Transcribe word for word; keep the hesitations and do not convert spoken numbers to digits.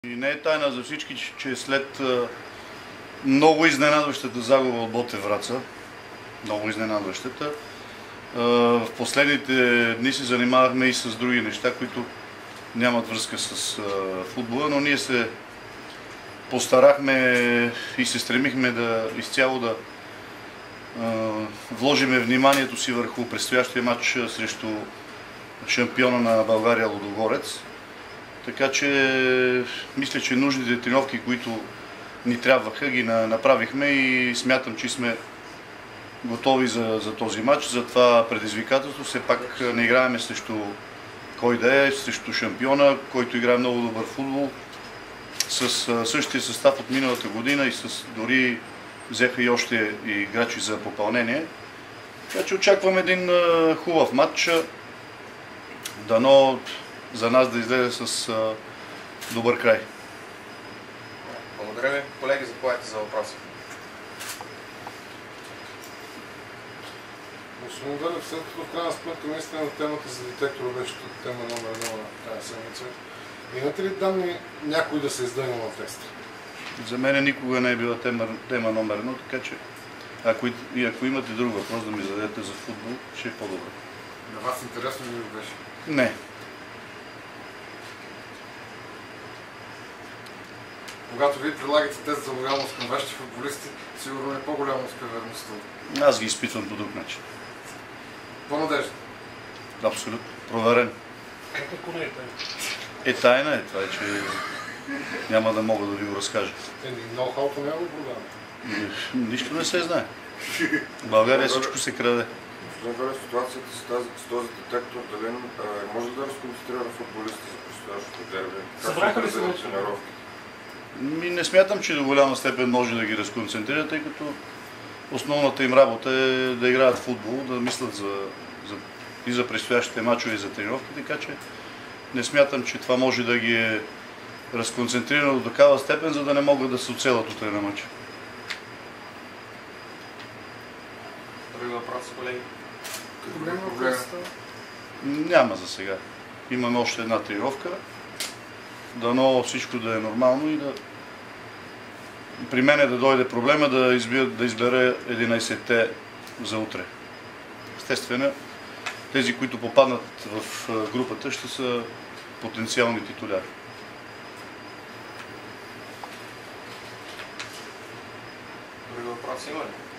И не е тайна за всички, че след много изненадващата загуба от Ботев Враца, много изненадващата, в последните дни се занимавахме и с други неща, които нямат връзка с футбола, но ние се постарахме и се стремихме да изцяло да вложиме вниманието си върху предстоящия матч срещу шампиона на България Лудогорец. Така че мисля, че нужните тренировки, които ни трябваха, ги направихме и смятам, че сме готови за, за този матч, за това предизвикателство. Все пак не играеме срещу кой да е, срещу шампиона, който играе много добър футбол, с същия състав от миналата година и с дори взеха и още играчи за попълнение. Така че очаквам един хубав матч. Дано за нас да излезе с а, добър край. Благодаря ви. Колеги, заповядайте за въпроси. Господин Дълев, след като в крайна сметка наистина темата за детектора беше тема номер едно на тази седмица, имате ли данни някой да се издънил в текста? За мен никога не е била тема, тема номер едно, така че ако, и ако имате друг въпрос да ми зададете за футбол, ще е по-добре. На вас интересно ли ви беше? Не. Когато вие прилагате тест за лоялност към вашите футболисти, сигурно е по-голяма успеваемостта. Аз ги изпитвам по друг начин. По-надежда? Абсолютно. Проверен. Какво не е тайна? Е, тайна е това, че няма да мога да ви го разкажа. Е, ноу-хауто няма го продаваме. Нищо не се знае. В България всичко се краде. Господин ситуацията с, тази, с този детектор, дали може да разконцентрира футболисти за предстоящото дерби? Събраха ли се вече? Ми, не смятам, че до голяма степен може да ги разконцентрира, тъй като основната им работа е да играят футбол, да мислят за, за, и за предстоящите мачове и за тренировки, така че не смятам, че това може да ги е разконцентрирано до такава степен, за да не могат да се оцелят утре на мача. Други въпроси, колеги? Няма за сега. Имаме още една тренировка. Дано всичко да е нормално и да... При мен е да дойде проблема да, избира, да избере единайсетте за утре. Естествено, тези, които попаднат в групата, ще са потенциални титуляри. Други въпроси има ли?